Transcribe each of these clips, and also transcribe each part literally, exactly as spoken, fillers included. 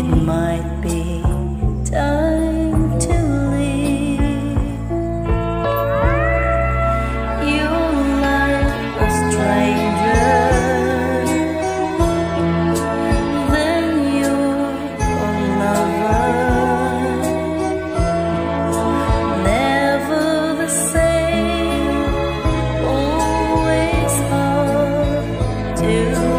It might be time to leave. You're like a stranger, then you're a lover. Never the same, always hard to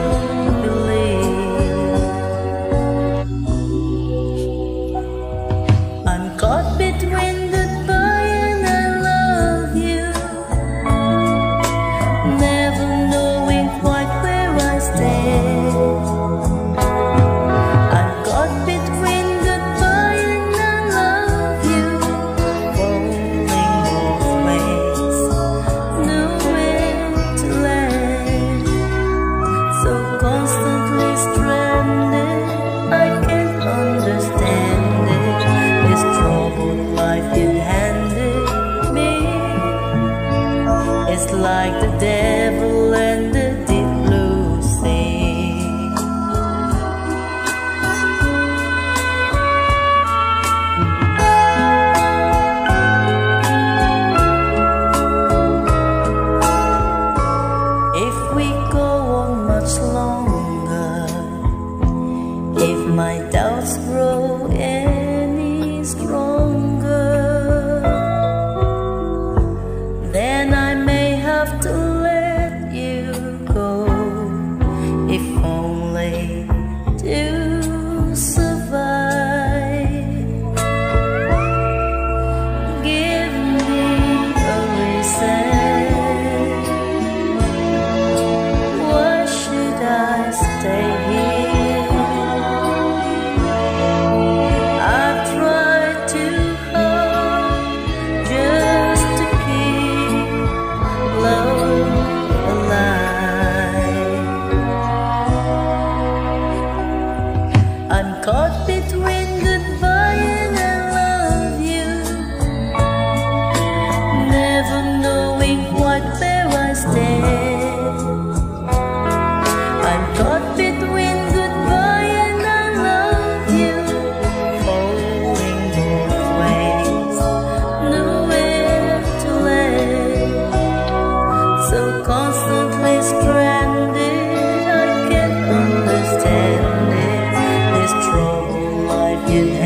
I'm caught between goodbye and I love you, never knowing quite where I stand. I'm caught between goodbye and I love you, falling both ways, nowhere to land. So constantly stranded, I can't understand it. This troubled life you handed me, it's like the devil and the deep blue sea. If we go on much longer, if my doubts grow any stronger, then I may have to let you go, if only to survive. Give me a reason, why should I stay here? I've tried too hard just to keep love alive. I'm caught between goodbye and I love you, never knowing quite where I stand. I'm caught between goodbye and I love you, falling both ways, nowhere to land. So constantly stranded, I can't understand it. This troubled life you